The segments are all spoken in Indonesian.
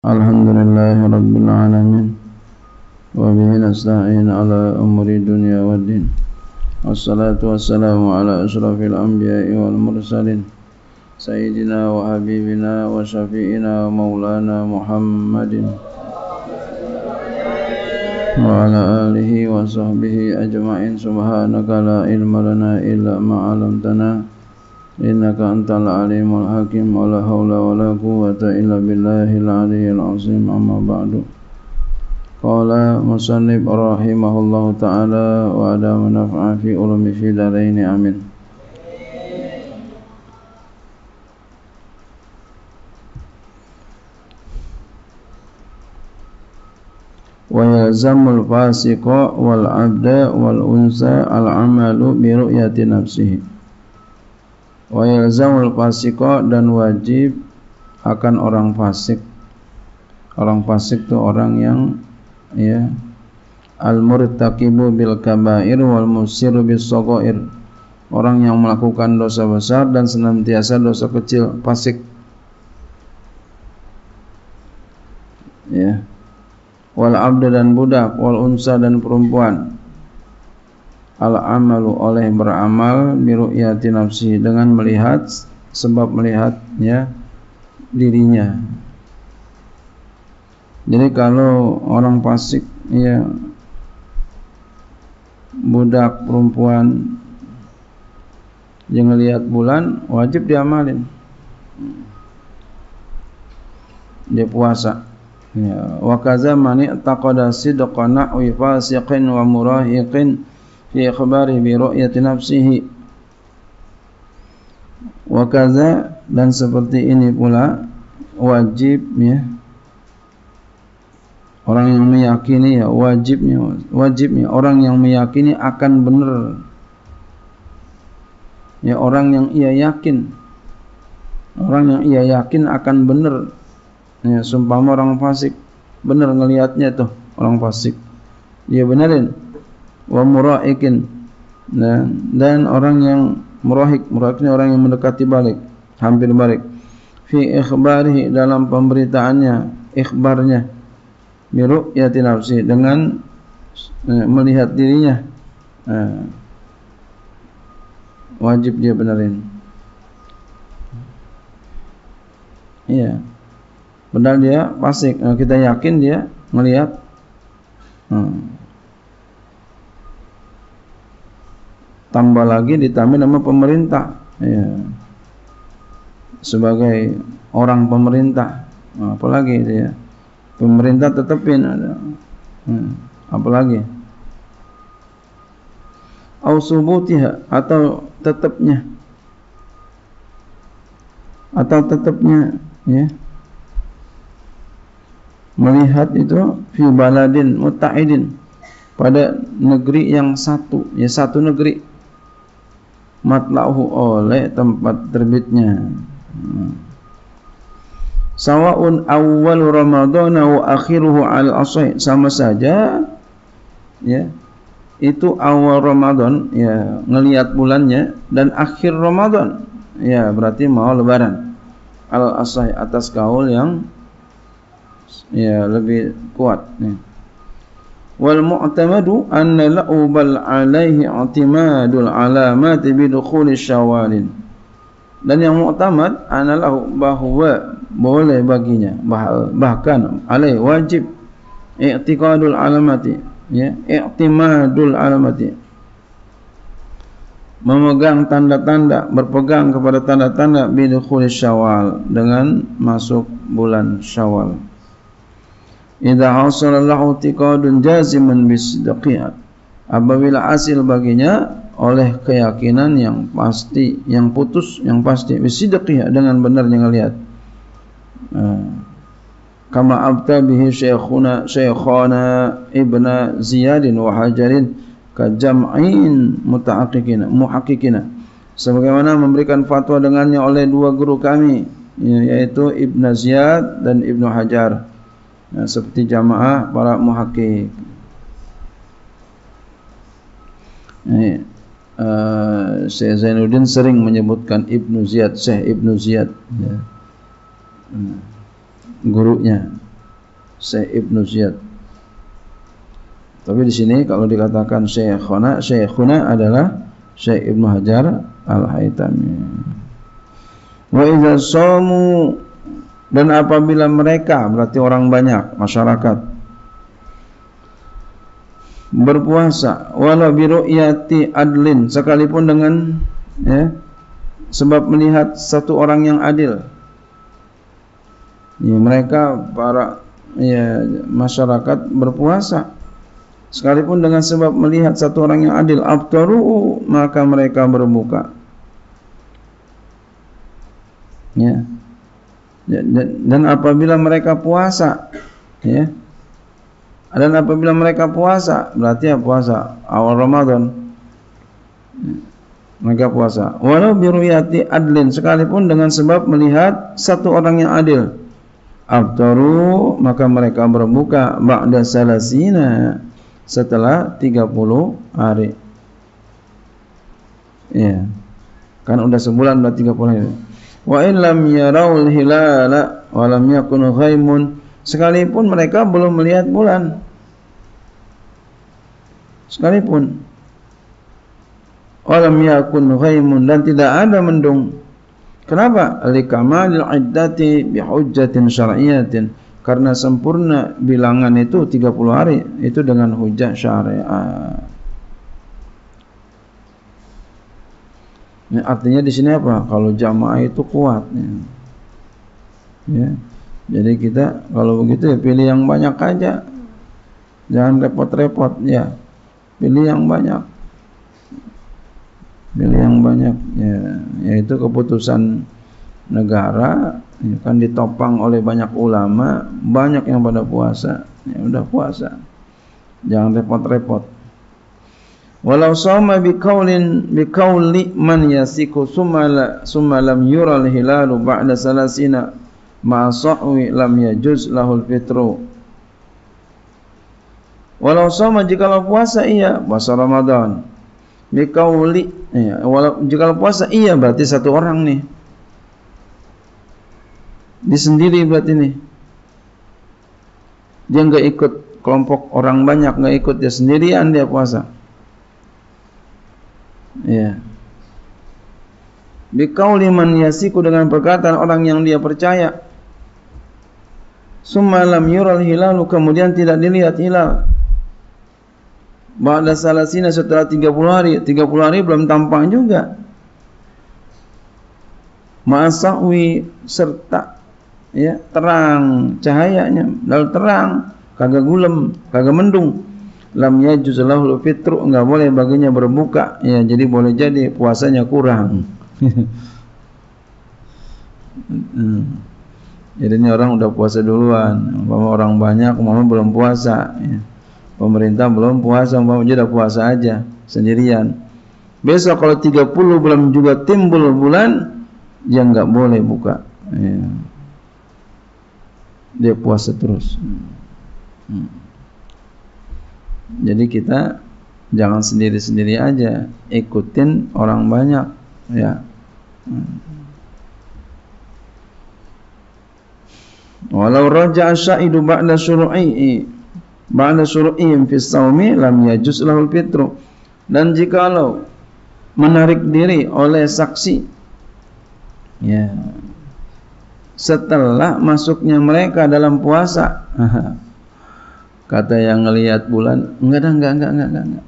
Alhamdulillahi Rabbil Alamin wa bihi nasta'in ala umuri dunya waddin wassalatu wassalamu ala ashrafil anbiya'i wal mursalin sayyidina wa habibina wa syafi'ina wa maulana Muhammadin wa ala alihi wa sahbihi ajma'in subhanaka la ilma lana illa ma 'allamtana innaka antal alimul hakim wa la hawla wa la quwwata illa billahil aliyyil azim amma ba'du. Qala musannif rahimahullahu ta'ala wa adama naf'a fi ulumi fi darain amin. Wa yalzamul fasiqa wal 'abda wal unsa al 'amalu bi ru'yati nafsihi. Wa yalzamul fasiqa, dan wajib akan orang fasik. Orang fasik itu orang yang al-murtaqibu bil kaba'ir wal musiru bis shaghair. Orang yang melakukan dosa besar dan senantiasa dosa kecil, fasik. Wal abda, dan budak, wal unsa, dan perempuan. Al-amalu, oleh beramal, biru'yati nafsi, dengan melihat, sebab melihat dirinya. Jadi kalau orang fasik, budak, perempuan yang ngelihat bulan, wajib diamalin. Dia puasa. Wa kaza man i'taqada sidqa nahwi fasiqin wa murahiqin fi ikhbari bi ru'yati nafsihi. Wa kaza, dan seperti ini pula wajib orang yang meyakini wajibnya orang yang meyakini akan benar, orang yang ia yakin akan benar. Sumpama orang fasik benar ngelihatnya tuh, orang fasik dia benerin. Wa muraikin, dan orang yang muraiknya orang yang mendekati balik, hampir balik. Fi ikhbarihi, dalam pemberitaannya, ikhbarnya, bi ru'yati nafsi, dengan melihat dirinya, wajib dia benerin. Padahal dia fasik, kita yakin dia melihat. Tambah lagi ditambah nama pemerintah, sebagai orang pemerintah, apalagi dia pemerintah tetepin ada, apalagi au subutiha, atau tetapnya melihat itu fi baladin muta'idin, pada negeri yang satu, satu negeri, matla'uhu, oleh tempat terbitnya. Sawa'un awal Ramadan wa akhiruhu al-asai, sama saja itu awal Ramadan, ngelihat bulannya, dan akhir Ramadan, berarti mau lebaran, al-asai, atas kaul yang lebih kuat. Wal mu'tamadu anna la'ubal alaihi i'timadul alamati bidukhuli syawalin, dan yang mu'tamad anallahu, bahwa boleh baginya, bahkan alaih, wajib, i'tiqadul alamati, i'timadul alamati, memegang tanda-tanda, berpegang kepada tanda-tanda bidukhuli syawal, dengan masuk bulan Syawal. Idza hasala lahu i'tiqadun jaziman bisidqiyat, apabila hasil baginya oleh keyakinan yang pasti, yang putus, yang pasti, bisidqiyat, dengan benarnya ngelihat. Kama abta bihi shaykhana ibna Ziyadin wa Hajarin ka jam'in muhaqqiqina, sebagaimana memberikan fatwa dengannya oleh dua guru kami, yaitu Ibnu Ziyad dan Ibnu Hajar, seperti jamaah para muhaqqiq. Syekh Zainuddin sering menyebutkan Ibnu Ziyad, Syekh Ibnu Ziyad, gurunya. Syekh Ibnu Ziyad. Tapi di sini kalau dikatakan syekhuna adalah Syekh Ibnu Hajar Al-Haytami. Wa idza shamu, dan apabila mereka, berarti orang banyak, masyarakat, berpuasa walau bi ru'yati adlin, sekalipun dengan sebab melihat satu orang yang adil. Ya, mereka para masyarakat berpuasa sekalipun dengan sebab melihat satu orang yang adil, aftaru, maka mereka berbuka. Ya. Dan apabila mereka puasa, ya. Dan apabila mereka puasa, berarti ya puasa awal Ramadan. Mereka puasa walau bi ru'yati adlin, sekalipun dengan sebab melihat satu orang yang adil, aftaru, maka mereka berbuka ba'da salasina, setelah 30 hari. Ya. Kan udah sebulan, udah 30 hari. Wa in lam yarawul hilala wa lam yakun ghaimun, sekalipun mereka belum melihat bulan. Sekalipun wa lam yakun ghaimun, dan tidak ada mendung. Kenapa? Likamalil iddati bihujjatin syar'iyyatin, karena sempurna bilangan itu 30 hari itu dengan hujjah syariah. Ini artinya di sini apa? Kalau jamaah itu kuat. Ya. Jadi kita kalau begitu ya pilih yang banyak aja, jangan repot-repot ya. Pilih yang banyak. Pilih yang banyak. Ya, yaitu keputusan negara. Ya, kan ditopang oleh banyak ulama, banyak yang pada puasa. Ya udah puasa. Jangan repot-repot. Walau sama biqauli man yasiku summa lam yura al-hilalu ba'da salasina ma sahwi lam yajuz lahul fitru. Walau sama, jikalau puasa iya, puasa Ramadan. Biqauli, ya, walau jikalau puasa iya berarti satu orang nih. Dia sendiri berarti nih. Dia enggak ikut kelompok orang banyak, enggak ikut, dia sendirian dia puasa. Ya. Biqauli man yasiku, dengan perkataan orang yang dia percaya. Summa lam yural hilalu, kemudian tidak dilihat hilal. Ba'da salasina, setelah 30 hari. 30 hari belum tampak juga. Ma'asahwi, serta ya terang cahayanya, lalu terang, kagak gulem, kagak mendung. Lam yajuz lahul fitru, enggak boleh baginya berbuka. Ya, jadi boleh jadi puasanya kurang. Jadi ini orang udah puasa duluan, orang banyak belum puasa. Ya. Pemerintah belum puasa, dia udah puasa aja sendirian. Besok kalau 30 belum juga timbul bulan, dia enggak boleh buka. Ya. Dia puasa terus. Jadi kita jangan sendiri-sendiri aja, ikutin orang banyak, ya. Walau raja'a sya'idu ba'da syuru'ihim fi shaumi lam yajuz lahul fitru. Dan jikalau menarik diri oleh saksi, ya, setelah masuknya mereka dalam puasa, kata yang ngelihat bulan, enggak.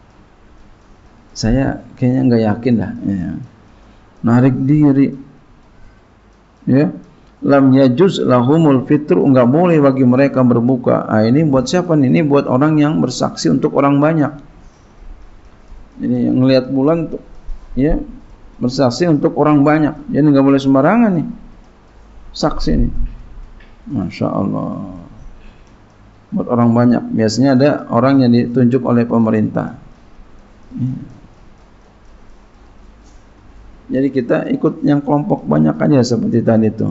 Saya kayaknya enggak yakin dah. Ya. Narik diri. Ya. Lam yajuz lahumul fitru, enggak boleh bagi mereka berbuka. Ini buat siapa nih? Ini buat orang yang bersaksi untuk orang banyak. Jadi yang ngelihat bulan tuh, ya, bersaksi untuk orang banyak. Jadi enggak boleh sembarangan nih. Saksi nih. Masya Allah. Buat orang banyak. Biasanya ada orang yang ditunjuk oleh pemerintah. Jadi kita ikut yang kelompok banyak aja seperti tadi itu.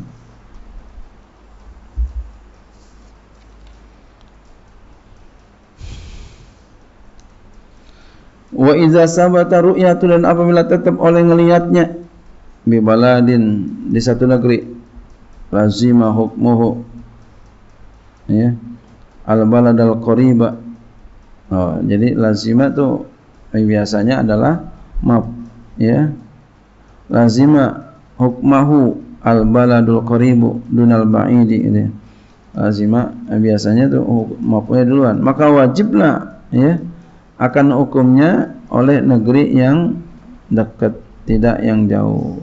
Wa idza sabata ru'yatu, dan apabila tetap oleh ngelihatnya, bi baladin, di satu negeri, lazima hukmuhu, ya, al-balad al-qariba. Oh, jadi lazima tuh biasanya adalah maf, ya. Lazima hukmahu al-baladul qaribu dunal ba'idi ini. Lazima biasanya tuh mafnya duluan. Maka wajiblah, ya, akan hukumnya oleh negeri yang dekat, tidak yang jauh.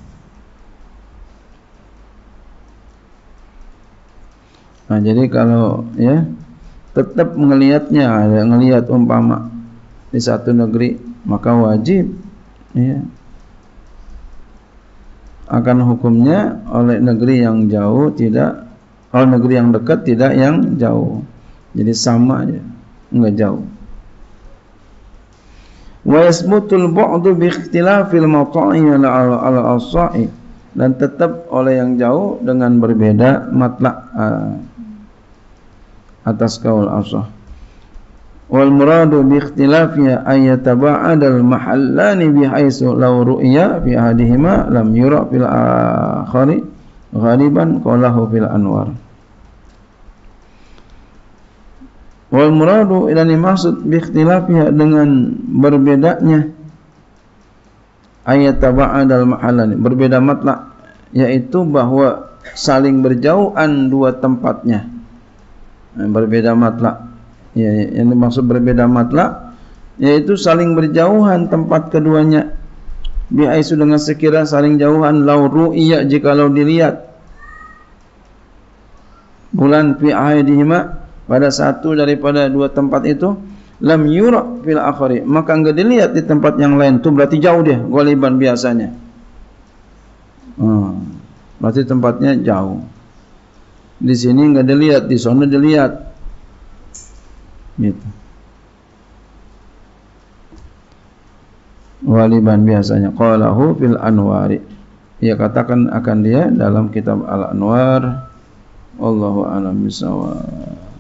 Nah, jadi kalau, ya, tetap ngelihatnya, ngelihat umpama di satu negeri, maka wajib, ya, akan hukumnya oleh negeri yang jauh, tidak oleh negeri yang dekat, tidak yang jauh. Jadi sama aja, enggak jauh. Wa yasbutul bu'du bi ikhtilafil mata'i ala as-sa'i, dan tetap oleh yang jauh dengan berbeda matlak, atas kaul asah. Wal muradu bi ikhtilafiha ay yataba'adal mahallani bihaitsu law ru'ya fi ahadihima lam yura fil akhari ghaliban qalahu fil anwar. Wal muradu ilani maksud bi ikhtilafiha dengan berbedanya ay yataba'adal mahallani, berbeda matlak, yaitu bahwa saling berjauhan dua tempatnya. Berbeda matlak, ya, yang dimaksud berbeda matlak yaitu saling berjauhan tempat keduanya, biaisu dengan sekira saling jauhan, lau ru'iyya jikalau dilihat, bulan fi ahadihima pada satu daripada dua tempat itu, lam yura fil akhari maka enggak dilihat di tempat yang lain, itu berarti jauh dia ghaliban biasanya. Berarti tempatnya jauh. Di sini enggak dilihat, di sana dilihat. Gitu. Waliban biasanya. Qalahu fil anwari. Ia katakan akan dia dalam kitab Al-Anwar. Wallahu a'lam bishawab.